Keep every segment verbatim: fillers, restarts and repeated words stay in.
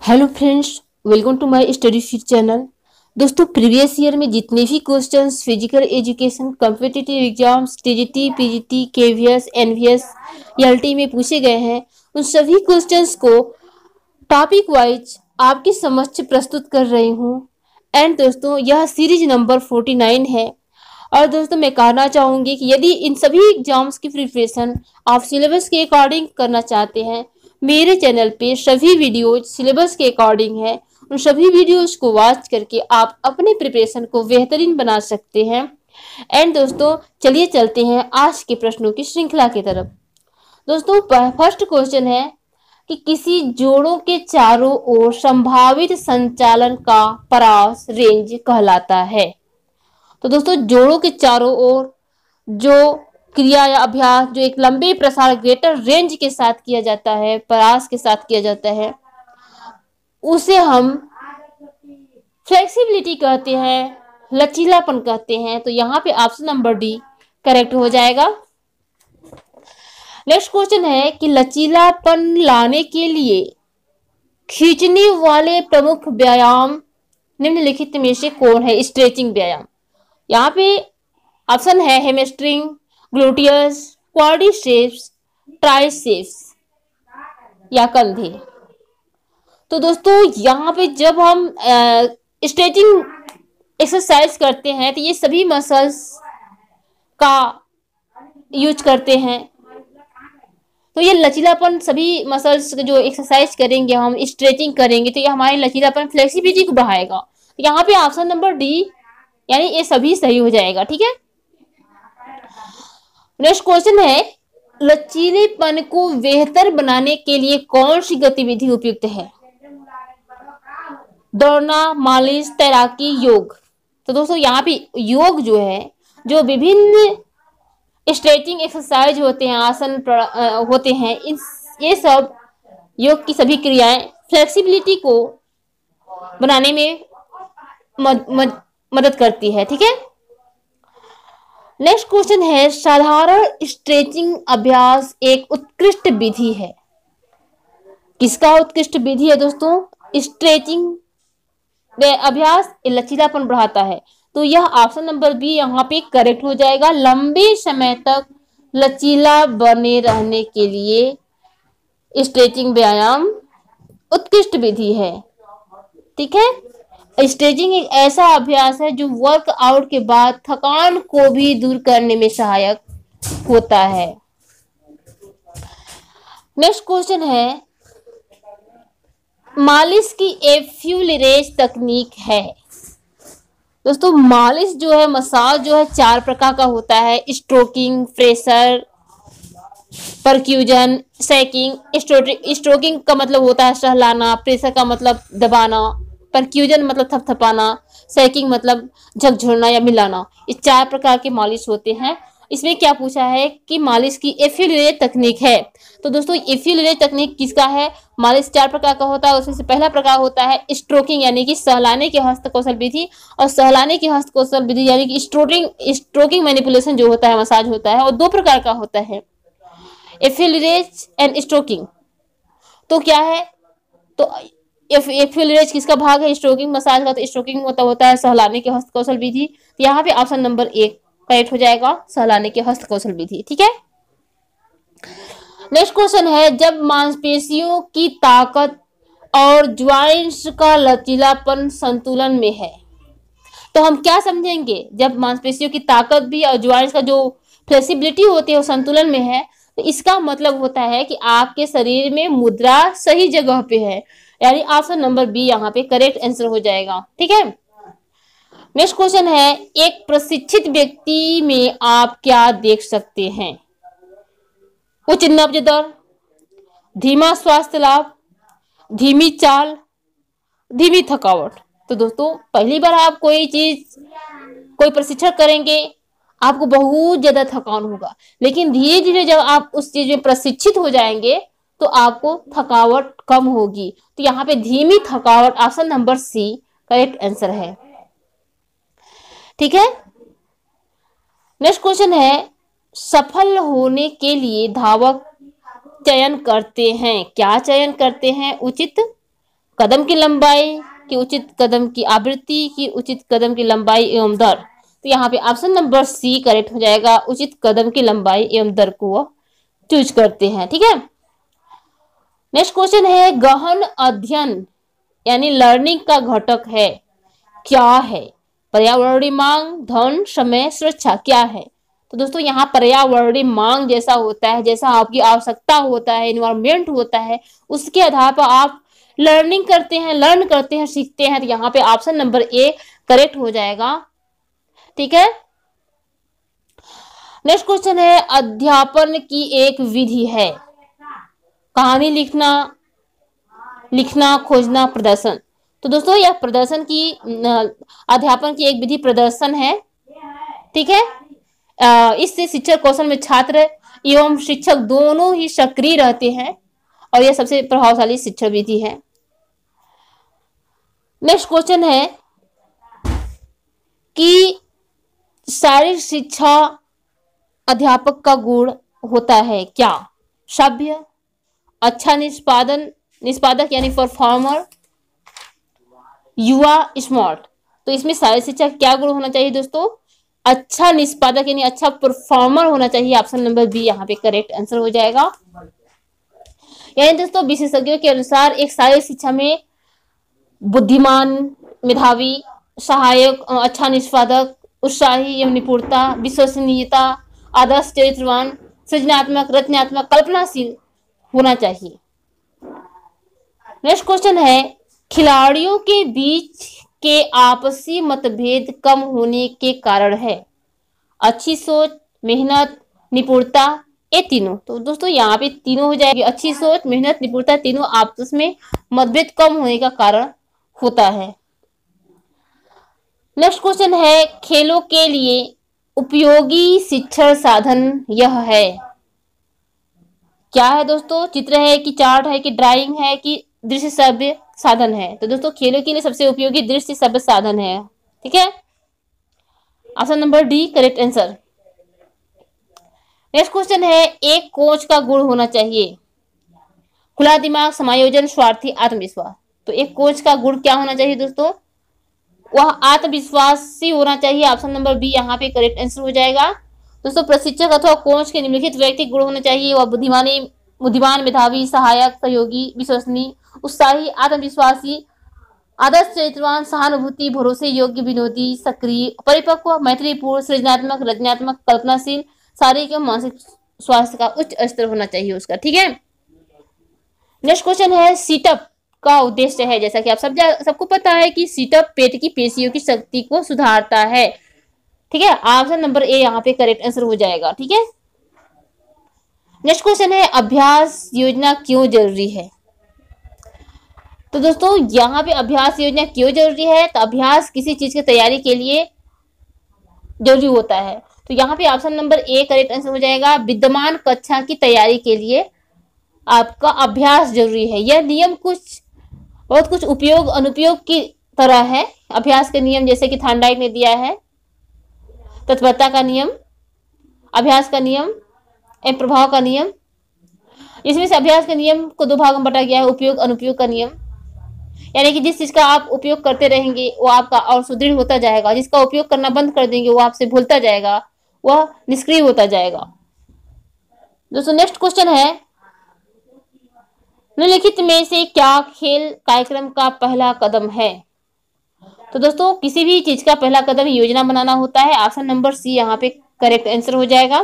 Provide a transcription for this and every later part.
Hello friends, welcome to my study sheet channel. दोस्तों, previous year में जितने भी questions physical education, competitive exams, TGT, PGT, KVS, NVS, ELT में पूछे गए हैं, उन सभी क्वेश्चंस को टॉपिक वाइज आपके समक्ष प्रस्तुत कर रही हूँ। एंड दोस्तों, यह सीरीज नंबर फोर्टी नाइन है। और दोस्तों, मैं कहना चाहूँगी कि यदि इन सभी एग्जाम्स की प्रिपरेशन आप सिलेबस के अकॉर्डिंग करना चाहते हैं, मेरे चैनल पे सभी वीडियोज सिलेबस के अकॉर्डिंग है। उन सभी वीडियोज को वॉच करके आप अपने प्रिपरेशन को बेहतरीन बना सकते हैं। एंड दोस्तों, चलिए चलते हैं आज के प्रश्नों की श्रृंखला की तरफ। दोस्तों, फर्स्ट क्वेश्चन है कि किसी जोड़ों के चारों ओर संभावित संचालन का परास रेंज कहलाता है। तो दोस्तों, जोड़ों के चारों ओर जो क्रिया या अभ्यास जो एक लंबे प्रसार ग्रेटर रेंज के साथ किया जाता है, परास के साथ किया जाता है, उसे हम फ्लेक्सिबिलिटी कहते हैं, लचीलापन कहते हैं। तो यहाँ पे ऑप्शन नंबर डी करेक्ट हो जाएगा। नेक्स्ट क्वेश्चन है कि लचीलापन लाने के लिए खींचने वाले प्रमुख व्यायाम निम्नलिखित में से कौन है? स्ट्रेचिंग व्यायाम। यहाँ पे ऑप्शन है हैमस्ट्रिंग, ग्लूटियस, क्वाड्रिसेप्स, ट्राइसेप्स या कंधे। तो दोस्तों, यहाँ पे जब हम स्ट्रेचिंग एक्सरसाइज करते हैं तो ये सभी मसल्स का यूज करते हैं। तो ये लचीलापन सभी मसल्स जो एक्सरसाइज करेंगे, हम स्ट्रेचिंग करेंगे, तो ये हमारे लचीलापन फ्लेक्सिबिलिटी को बढ़ाएगा। तो यहाँ पे ऑप्शन नंबर डी यानी ये सभी सही हो जाएगा। ठीक है। नेक्स्ट क्वेश्चन है लचीलेपन को बेहतर बनाने के लिए कौन सी गतिविधि उपयुक्त है? दौड़ना, मालिश, तैराकी, योग। तो दोस्तों, यहाँ पे योग जो है, जो विभिन्न स्ट्रेचिंग एक्सरसाइज होते हैं, आसन होते हैं, इन ये सब योग की सभी क्रियाएं फ्लेक्सिबिलिटी को बनाने में मद, मद, मदद करती है। ठीक है। नेक्स्ट क्वेश्चन है साधारण स्ट्रेचिंग अभ्यास एक उत्कृष्ट विधि है। किसका उत्कृष्ट विधि है दोस्तों? स्ट्रेचिंग अभ्यास लचीलापन बढ़ाता है। तो यह ऑप्शन नंबर बी यहाँ पे करेक्ट हो जाएगा। लंबे समय तक लचीला बने रहने के लिए स्ट्रेचिंग व्यायाम उत्कृष्ट विधि है। ठीक है। स्ट्रेचिंग एक ऐसा अभ्यास है जो वर्कआउट के बाद थकान को भी दूर करने में सहायक होता है। नेक्स्ट क्वेश्चन है मालिश की एफ्यूलरेज तकनीक है। दोस्तों, मालिश जो है, मसाज जो है, चार प्रकार का होता है। Stroking, pressure, percussion, shaking. Stroking का मतलब होता है सहलाना, प्रेशर का मतलब दबाना, परक्यूजन मतलब थपथपाना, सैकिंग मतलब झकझोरना या मिलाना। इस चार प्रकार के मालिश होते हैं। इसमें क्या पूछा है कि मालिश की एफ्यूलरेज तकनीक है। तो दोस्तों, एफ्यूलरेज तकनीक किसका है? मालिश चार प्रकार का होता है। उसमें से पहला प्रकार होता है स्ट्रोकिंग यानी कि सहलाने के हस्त कौशल विधि। और सहलाने की हस्त कौशल विधि यानी कि स्ट्रोकिंग स्ट्रोकिंग मैनिपुलेशन जो होता है, मसाज होता है, और दो प्रकार का होता है, एफ्यूलरेज एंड स्ट्रोकिंग। तो क्या है? तो एफ्यूलरेज किसका भाग है? स्ट्रोकिंग मसाज का। तो स्ट्रोकिंग होता होता है सहलाने के हस्त कौशल विधि। तो यहाँ पे ऑप्शन नंबर एक करेक्ट हो जाएगा, सहलाने के हस्त कौशल विधि। ठीक है। नेक्स्ट क्वेश्चन है जब मांसपेशियों की ताकत और ज्वाइंट्स का लचीलापन संतुलन में है, तो हम क्या समझेंगे? जब मांसपेशियों की ताकत भी और ज्वाइंट्स का जो फ्लेक्सिबिलिटी होती है वो संतुलन में है, तो इसका मतलब होता है कि आपके शरीर में मुद्रा सही जगह पे है। यानी ऑप्शन नंबर बी यहाँ पे करेक्ट आंसर हो जाएगा। ठीक है। नेक्स्ट क्वेश्चन है एक प्रशिक्षित व्यक्ति में आप क्या देख सकते हैं? उच्च नब्ज दर, धीमा स्वास्थ्य लाभ, धीमी चाल, धीमी थकावट। तो दोस्तों, पहली बार आप कोई चीज कोई प्रशिक्षण करेंगे, आपको बहुत ज्यादा थकान होगा, लेकिन धीरे धीरे जब आप उस चीज में प्रशिक्षित हो जाएंगे तो आपको थकावट कम होगी। तो यहाँ पे धीमी थकावट option number C correct answer है। ठीक है। नेक्स्ट क्वेश्चन है सफल होने के लिए धावक चयन करते हैं। क्या चयन करते हैं? उचित कदम की लंबाई, कि उचित कदम की आवृत्ति, कि उचित कदम की लंबाई एवं दर। तो यहाँ पे ऑप्शन नंबर सी करेक्ट हो जाएगा, उचित कदम की लंबाई एवं दर को वो चूज करते हैं। ठीक है, नेक्स्ट क्वेश्चन है गहन अध्ययन यानी लर्निंग का घटक है क्या है? पर्यावरणीय मांग, धन, समय, सुरक्षा क्या है? तो दोस्तों यहाँ पर्यावरणीय मांग जैसा होता है, जैसा आपकी आवश्यकता होता है, इन्वायरमेंट होता है, उसके आधार पर आप लर्निंग करते हैं, लर्न करते हैं, सीखते हैं। तो यहाँ पे ऑप्शन नंबर ए करेक्ट हो जाएगा। ठीक है, नेक्स्ट क्वेश्चन है अध्यापन की एक विधि है। कहानी लिखना, लिखना, खोजना, प्रदर्शन। तो दोस्तों यह प्रदर्शन की अध्यापन की एक विधि प्रदर्शन है। ठीक है, इससे शिक्षक कौशल में छात्र एवं शिक्षक दोनों ही सक्रिय रहते हैं और यह सबसे प्रभावशाली शिक्षण विधि है। नेक्स्ट क्वेश्चन है कि शारीरिक शिक्षा अध्यापक का गुण होता है क्या? सभ्य, अच्छा निष्पादन, निष्पादक यानी परफॉर्मर, युवा, स्मार्ट। तो इसमें शारीरिक शिक्षा क्या गुण होना चाहिए दोस्तों? अच्छा निष्पादक यानी अच्छा परफॉर्मर होना चाहिए। ऑप्शन नंबर बी यहाँ पे करेक्ट आंसर हो जाएगा। यानी दोस्तों विशेषज्ञों के अनुसार एक शारीरिक शिक्षा में बुद्धिमान, मेधावी, सहायक, अच्छा निष्पादक, उत्साही एवं निपुणता, विश्वसनीयता, आदर्श, चरित्रवान, सृजनात्मक, रचनात्मक, कल्पनाशील होना चाहिए। नेक्स्ट क्वेश्चन है खिलाड़ियों के बीच के आपसी मतभेद कम होने के कारण है? अच्छी सोच, मेहनत, निपुणता, ये तीनों। तो दोस्तों यहाँ पे तीनों हो जाएगी। अच्छी सोच, मेहनत, निपुणता, तीनों आपस में मतभेद कम होने का कारण होता है। नेक्स्ट क्वेश्चन है खेलों के लिए उपयोगी शिक्षण साधन यह है क्या है दोस्तों? चित्र है कि चार्ट है कि ड्राइंग है कि दृश्य श्रव्य साधन है? तो दोस्तों खेलों के लिए सबसे उपयोगी दृश्य श्रव्य साधन है। ठीक है, option number D correct answer. Next question है एक कोच का गुण होना चाहिए। खुला दिमाग, समायोजन, स्वार्थी, आत्मविश्वास। तो एक कोच का गुण क्या होना चाहिए दोस्तों? वह आत्मविश्वासी होना चाहिए। ऑप्शन नंबर बी यहाँ पे करेक्ट आंसर हो जाएगा। दोस्तों प्रशिक्षक अथवा कोच के निम्नलिखित व्यक्ति गुण होने चाहिए। वह बुद्धिमानी, बुद्धिमान, मेधावी, सहायक, सहयोगी, विश्वसनीय, उत्साही, आत्मविश्वासी, आदर्श, चरित्रवान, सहानुभूति, भरोसे योग्य, विनोदी, सक्रिय, परिपक्व, मैत्रीपूर्ण, सृजनात्मक, रचनात्मक, कल्पनाशील, शारीरिक एवं मानसिक स्वास्थ्य का उच्च स्तर होना चाहिए उसका। ठीक है, नेक्स्ट क्वेश्चन है सीटअप का उद्देश्य है। जैसा कि आप सब सबको पता है कि सीटअप पेट की पेशियों की शक्ति को सुधारता है। ठीक है, ऑप्शन नंबर ए यहाँ पे करेक्ट आंसर हो जाएगा। ठीक है, नेक्स्ट क्वेश्चन है अभ्यास योजना क्यों जरूरी है? तो दोस्तों यहाँ पे अभ्यास योजना क्यों जरूरी है? तो अभ्यास किसी चीज की तैयारी के लिए जरूरी होता है। तो यहाँ पे option number A correct answer हो जाएगा। विद्यमान कक्षा की तैयारी के लिए आपका अभ्यास जरूरी है। यह नियम कुछ बहुत कुछ उपयोग अनुपयोग की तरह है। अभ्यास के नियम जैसे कि थार्नडाइक ने दिया है, तत्परता का नियम, अभ्यास का नियम एवं प्रभाव का नियम। इसमें से अभ्यास के नियम को दो भागों में बांटा गया है, उपयोग अनुपयोग का नियम। यानी कि जिस चीज का आप उपयोग करते रहेंगे वो आपका और सुदृढ़ होता जाएगा, जिसका उपयोग करना बंद कर देंगे वो आपसे भूलता जाएगा, वह निष्क्रिय होता जाएगा। दोस्तों नेक्स्ट क्वेश्चन है निम्नलिखित में से क्या खेल कार्यक्रम का पहला कदम है? तो दोस्तों किसी भी चीज का पहला कदम योजना बनाना होता है। ऑप्शन नंबर सी यहाँ पे करेक्ट आंसर हो जाएगा।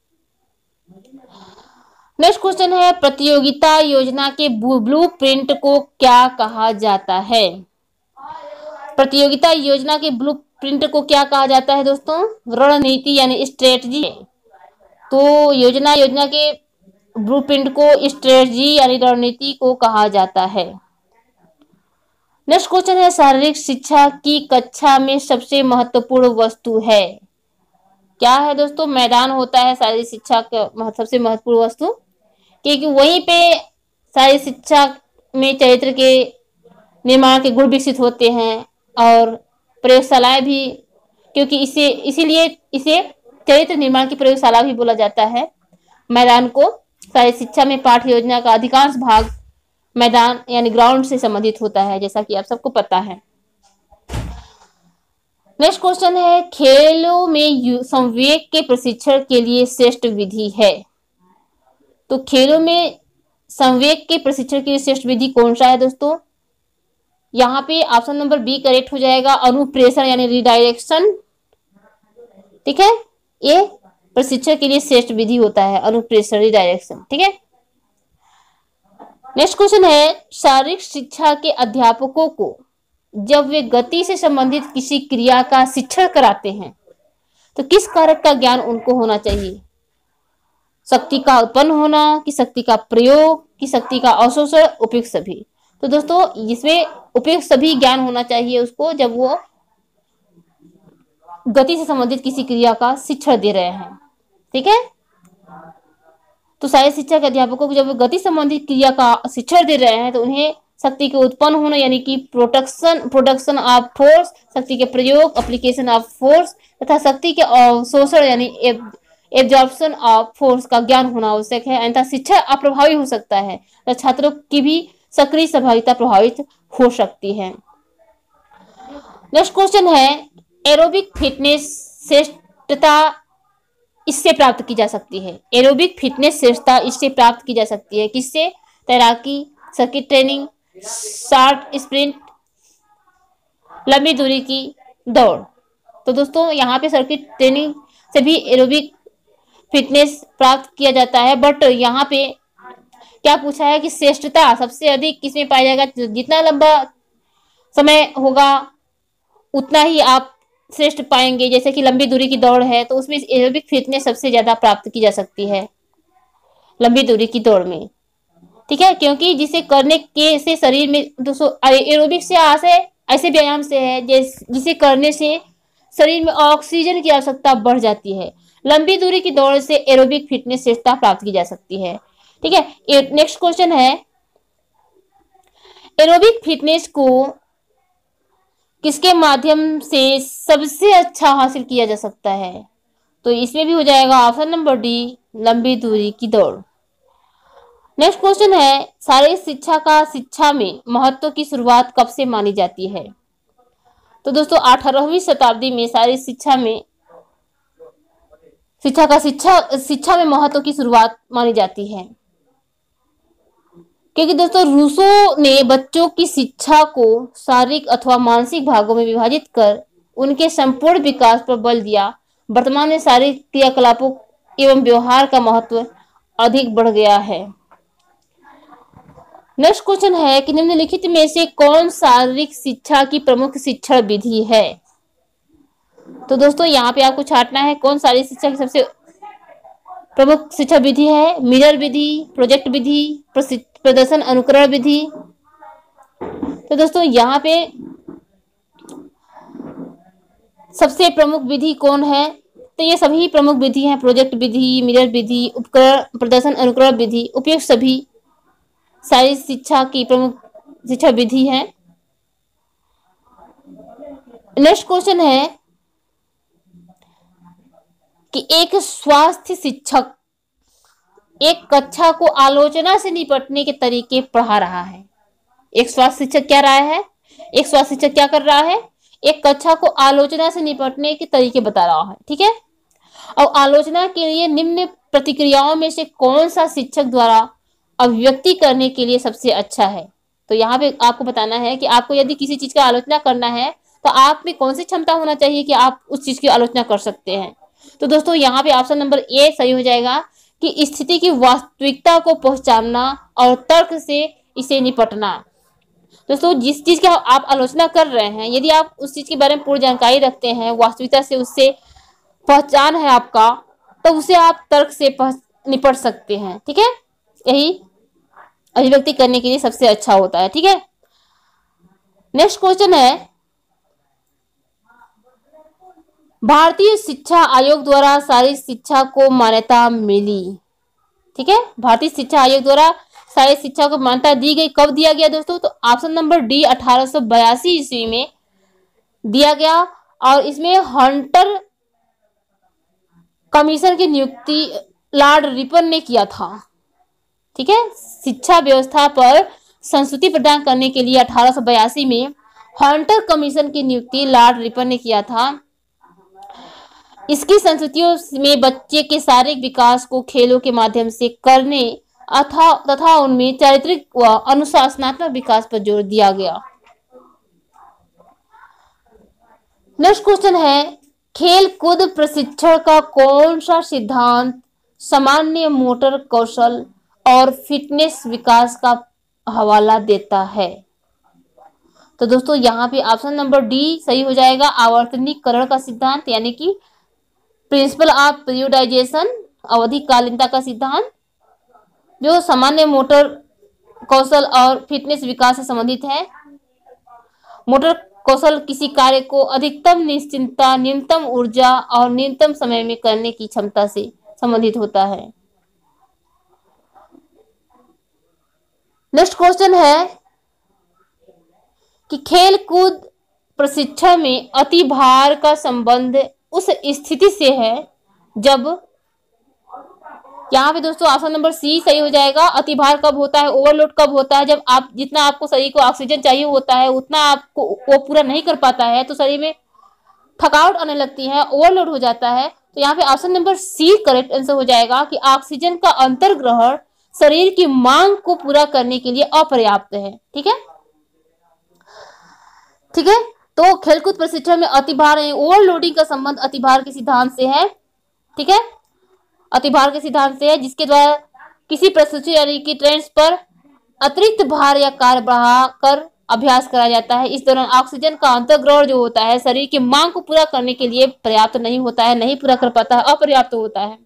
नेक्स्ट क्वेश्चन है प्रतियोगिता योजना के ब्लूप्रिंट को क्या कहा जाता है? प्रतियोगिता योजना के ब्लूप्रिंट को क्या कहा जाता है दोस्तों? रणनीति यानी स्ट्रेटजी। तो योजना योजना के ब्लूप्रिंट को स्ट्रेटजी यानी रणनीति को कहा जाता है। नेक्स्ट क्वेश्चन है शारीरिक शिक्षा की कक्षा में सबसे महत्वपूर्ण वस्तु है क्या है दोस्तों? मैदान होता है शारीरिक शिक्षा का सबसे महत्वपूर्ण वस्तु, क्योंकि वहीं पे शारीरिक शिक्षा में चरित्र के निर्माण के गुण विकसित होते हैं और प्रयोगशालाएं भी, क्योंकि इसे इसीलिए इसे चरित्र निर्माण की प्रयोगशाला भी बोला जाता है। मैदान को शारीरिक शिक्षा में पाठ्य योजना का अधिकांश भाग मैदान यानी ग्राउंड से संबंधित होता है, जैसा कि आप सबको पता है। नेक्स्ट क्वेश्चन है, खेलों में संवेग के प्रशिक्षण के लिए श्रेष्ठ विधि है। तो खेलों में संवेग के प्रशिक्षण के लिए श्रेष्ठ विधि कौन सा है दोस्तों? यहाँ पे ऑप्शन नंबर बी करेक्ट हो जाएगा, अनुप्रेषण यानी रिडायरेक्शन। ठीक है, ये प्रशिक्षण के लिए श्रेष्ठ विधि होता है, अनुप्रेषण रिडायरेक्शन। ठीक है, नेक्स्ट क्वेश्चन है, शारीरिक शिक्षा के अध्यापकों को जब वे गति से संबंधित किसी क्रिया का शिक्षण कराते हैं तो किस कारक का ज्ञान उनको होना चाहिए? शक्ति का उत्पन्न होना, कि शक्ति का प्रयोग, कि शक्ति का अवशोषण, उपयुक्त सभी। तो दोस्तों इसमें उपयुक्त सभी ज्ञान होना चाहिए उसको जब वो गति से संबंधित किसी क्रिया का शिक्षण दे रहे हैं। ठीक है, तो शारीरिक शिक्षा के अध्यापकों को जब वो गति संबंधित क्रिया का शिक्षण दे रहे हैं तो उन्हें शक्ति के उत्पन्न होना यानी कि प्रोडक्शन प्रोडक्शन ऑफ फोर्स, शक्ति के प्रयोग एप्लीकेशन ऑफ फोर्स, तथा शक्ति के अवशोषण यानी एब्जॉर्प्शन ऑफ फोर्स का ज्ञान होना आवश्यक है, अन्यथा शिक्षा अप्रभावी हो सकता है तो छात्रों की भी सक्रिय सहभागिता प्रभावित हो सकती है। नेक्स्ट क्वेश्चन है, एरोबिक फिटनेस श्रेष्ठता इससे प्राप्त की जा सकती है। एरोबिक फिटनेस श्रेष्ठता इससे प्राप्त की जा सकती है, किससे? तैराकी, सर्किट ट्रेनिंग, शॉर्ट स्प्रिंट, लंबी दूरी की दौड़। तो दोस्तों यहाँ पे सर्किट ट्रेनिंग से भी एरोबिक फिटनेस प्राप्त किया जाता है, बट यहाँ पे क्या पूछा है कि श्रेष्ठता सबसे अधिक किसमें पाया जाएगा? जितना लंबा समय होगा उतना ही आप श्रेष्ठ पाएंगे। जैसे कि लंबी दूरी की दौड़ है तो उसमें एरोबिक फिटनेस सबसे ज्यादा प्राप्त की जा सकती है लंबी दूरी की दौड़ में। ठीक है, क्योंकि जिसे करने के से शरीर में दोस्तों एरोबिक से आशय ऐसे व्यायाम से है जिसे करने से शरीर में ऑक्सीजन की आवश्यकता बढ़ जाती है। लंबी दूरी की दौड़ से एरोबिक फिटनेस श्रेष्ठता प्राप्त की जा सकती है। ठीक है, नेक्स्ट क्वेश्चन है, एरोबिक फिटनेस को किसके माध्यम से सबसे अच्छा हासिल किया जा सकता है? तो इसमें भी हो जाएगा ऑप्शन नंबर डी, लंबी दूरी की दौड़। नेक्स्ट क्वेश्चन है, शारीरिक शिक्षा का शिक्षा में महत्व की शुरुआत कब से मानी जाती है? तो दोस्तों अठारहवीं शताब्दी में शारीरिक शिक्षा में शिक्षा का शिक्षा शिक्षा में महत्व की शुरुआत मानी जाती है, क्योंकि दोस्तों रूसो ने बच्चों की शिक्षा को शारीरिक अथवा मानसिक भागों में विभाजित कर उनके संपूर्ण विकास पर बल दिया। वर्तमान में शारीरिक क्रियाकलापों एवं व्यवहार का महत्व अधिक बढ़ गया है। नेक्स्ट क्वेश्चन है कि निम्नलिखित में से कौन शारीरिक शिक्षा की प्रमुख शिक्षण विधि है? तो दोस्तों यहाँ पे आपको छांटना है कौन शारीरिक शिक्षा की सबसे प्रमुख शिक्षा विधि है। मिरर विधि, प्रोजेक्ट विधि, प्रदर्शन अनुकरण विधि। तो दोस्तों यहाँ पे सबसे प्रमुख विधि कौन है? तो ये सभी प्रमुख विधि हैं, प्रोजेक्ट विधि, मिरर विधि, उपकरण प्रदर्शन अनुकरण विधि, उपयुक्त सभी शारीरिक शिक्षा की प्रमुख शिक्षा विधि है। नेक्स्ट क्वेश्चन है कि एक स्वास्थ्य शिक्षक एक कक्षा को आलोचना से निपटने के तरीके पढ़ा रहा है। एक स्वास्थ्य शिक्षक क्या रहा है? एक स्वास्थ्य शिक्षक क्या कर रहा है? एक कक्षा को आलोचना से निपटने के तरीके बता रहा है। ठीक है, और आलोचना के लिए निम्न प्रतिक्रियाओं में से कौन सा शिक्षक द्वारा अभिव्यक्ति करने के लिए सबसे अच्छा है? तो यहाँ पे आपको बताना है कि आपको यदि किसी चीज का आलोचना करना है तो आप में कौन सी क्षमता होना चाहिए कि आप उस चीज की आलोचना कर सकते हैं। तो दोस्तों यहाँ पे ऑप्शन नंबर ए सही हो जाएगा कि स्थिति की वास्तविकता को पहचानना और तर्क से इसे निपटना। दोस्तों जिस चीज की आप आलोचना कर रहे हैं, यदि आप उस चीज के बारे में पूरी जानकारी रखते हैं, वास्तविकता से उससे पहचान है आपका, तो उसे आप तर्क से निपट सकते हैं। ठीक है, यही अभिव्यक्ति करने के लिए सबसे अच्छा होता है। ठीक है, नेक्स्ट क्वेश्चन है, भारतीय शिक्षा आयोग द्वारा शारीरिक शिक्षा को मान्यता मिली। ठीक है, भारतीय शिक्षा आयोग द्वारा शारीरिक शिक्षा को मान्यता दी गई, कब दिया गया दोस्तों? तो ऑप्शन नंबर डी अठारह सौ बयासी ईस्वी में दिया गया, और इसमें हंटर कमीशन की नियुक्ति लॉर्ड रिपन ने किया था। ठीक है, शिक्षा व्यवस्था पर संस्तुति प्रदान करने के लिए अठारह सौ बयासी में हंटर कमीशन की नियुक्ति लॉर्ड रिपन ने किया था। इसकी संस्तुतियों में बच्चे के शारीरिक विकास को खेलों के माध्यम से करने अथा तथा उनमें चारित्रिक व अनुशासनात्मक विकास पर जोर दिया गया। नेक्स्ट क्वेश्चन है, खेल कूद प्रशिक्षण का कौन सा सिद्धांत सामान्य मोटर कौशल और फिटनेस विकास का हवाला देता है? तो दोस्तों यहाँ पे ऑप्शन नंबर डी सही हो जाएगा, आवर्तनीकरण का सिद्धांत, यानी कि प्रिंसिपल ऑफ पीरियोडाइजेशन, अवधिकालीनता का सिद्धांत, जो सामान्य मोटर कौशल और फिटनेस विकास से संबंधित है। मोटर कौशल किसी कार्य को अधिकतम निश्चिंतता, न्यूनतम ऊर्जा और न्यूनतम समय में करने की क्षमता से संबंधित होता है। नेक्स्ट क्वेश्चन है कि खेल कूद प्रशिक्षण में अति भार का संबंध उस स्थिति से है जब, यहाँ पे दोस्तों ऑप्शन नंबर सी सही हो जाएगा। अति भार कब होता है, ओवरलोड कब होता है, जब आप जितना आपको शरीर को ऑक्सीजन चाहिए होता है उतना आपको वो पूरा नहीं कर पाता है तो शरीर में थकावट आने लगती है, ओवरलोड हो जाता है। तो यहाँ पे option number C correct answer हो जाएगा कि ऑक्सीजन का अंतर्ग्रहण शरीर की मांग को पूरा करने के लिए अपर्याप्त है। ठीक है ठीक है तो खेलकूद प्रशिक्षण में अतिभार ओवरलोडिंग का संबंध अतिभार के सिद्धांत से है। ठीक है अतिभार के सिद्धांत से है, जिसके द्वारा किसी प्रशिक्षु यानी कि ट्रेंड्स पर अतिरिक्त भार या कार्य बढ़ाकर अभ्यास कराया जाता है। इस दौरान ऑक्सीजन का अंतर्ग्रहण जो होता है शरीर की मांग को पूरा करने के लिए पर्याप्त नहीं होता है, नहीं पूरा कर पाता है, अपर्याप्त होता है।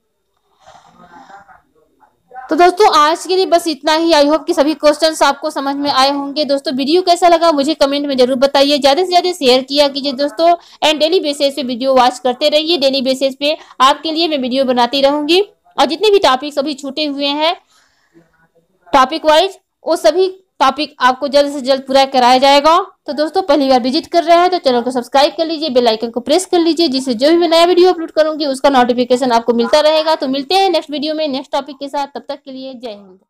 तो दोस्तों आज के लिए बस इतना ही। आई होप कि सभी क्वेश्चंस आपको समझ में आए होंगे। दोस्तों वीडियो कैसा लगा मुझे कमेंट में जरूर बताइए, ज्यादा से ज्यादा शेयर किया कीजिए दोस्तों, एंड डेली बेसिस पे वीडियो वॉच करते रहिए। डेली बेसिस पे आपके लिए मैं वीडियो बनाती रहूंगी और जितने भी टॉपिक अभी छूटे हुए हैं टॉपिक वाइज वो सभी टॉपिक आपको जल्द से जल्द पूरा कराया जाएगा। तो दोस्तों पहली बार विजिट कर रहे हैं तो चैनल को सब्सक्राइब कर लीजिए, बेल आइकन को प्रेस कर लीजिए, जिससे जो भी मैं नया वीडियो अपलोड करूंगी उसका नोटिफिकेशन आपको मिलता रहेगा। तो मिलते हैं नेक्स्ट वीडियो में नेक्स्ट टॉपिक के साथ, तब तक के लिए जय हिंद।